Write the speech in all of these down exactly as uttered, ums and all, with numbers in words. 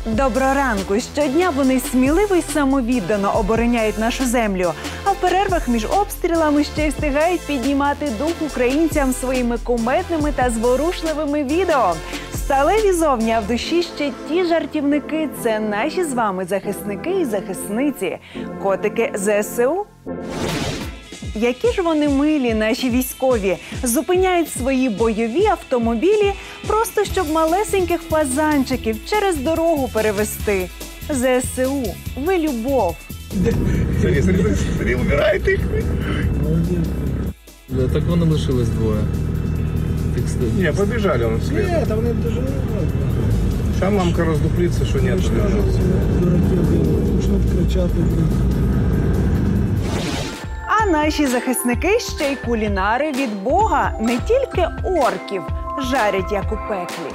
Доброго ранку! Щодня вони сміливо й самовіддано обороняють нашу землю, а в перервах між обстрілами ще й встигають піднімати дух українцям своїми кумедними та зворушливими відео. Сталеві зовні, а в душі ще ті жартівники – це наші з вами захисники і захисниці, котики зе ес у. Які ж вони милі, наші військові, зупиняють свої бойові автомобілі просто щоб малесеньких фазанчиків через дорогу перевезти. зе ес у, ви любов. Смотри, смотри, смотри, убирает их. Да, так вони лишились двоє. Не, побежали он вслед. Нет, там нет даже... Сейчас мамка раздуплится, что нет. Почнуть кричати. А наші захисники ще й кулінари від Бога, не тільки орків жарять, як у пеклі.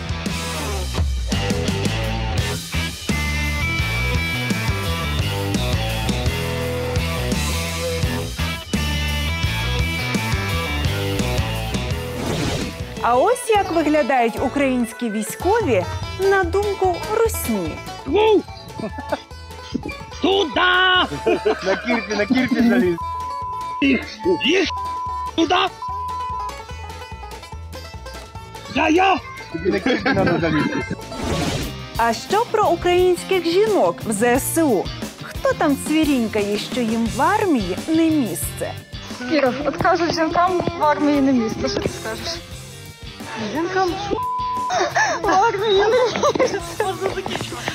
А ось як виглядають українські військові на думку русні. Туда! На кирпи, на кирпи залез. Их туда! Да я! На кирпи надо залезть. А що про українських жінок в зе ес у? Хто там цвірінькає, що їм в армії не місце? Кіров, от кажуть, жінкам в армії не місце. Що ти скажеш? Жінкам в армії не місце. Можна закінчувати.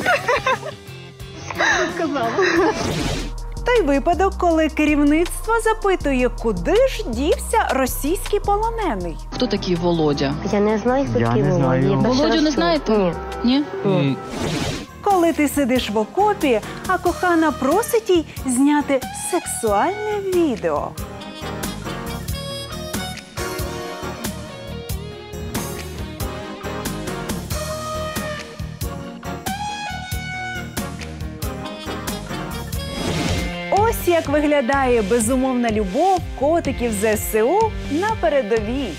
Сказала. Той випадок, коли керівництво запитує, куди ж дівся російський полонений. Хто такий Володя? Я не знаю, хто такий Володя. Володю не знаєте? Ні. Ні? Ні. Коли ти сидиш в окопі, а кохана просить їй зняти сексуальне відео. Ось як виглядає безумовна любов котиків зе ес у на передовій.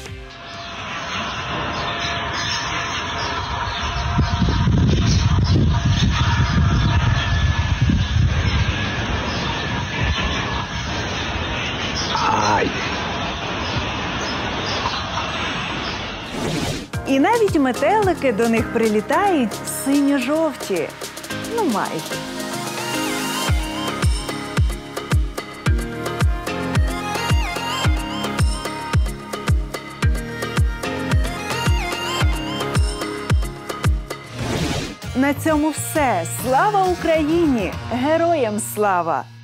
І навіть метелики до них прилітають синьо-жовті. Ну майже. На цьому все. Слава Україні! Героям слава!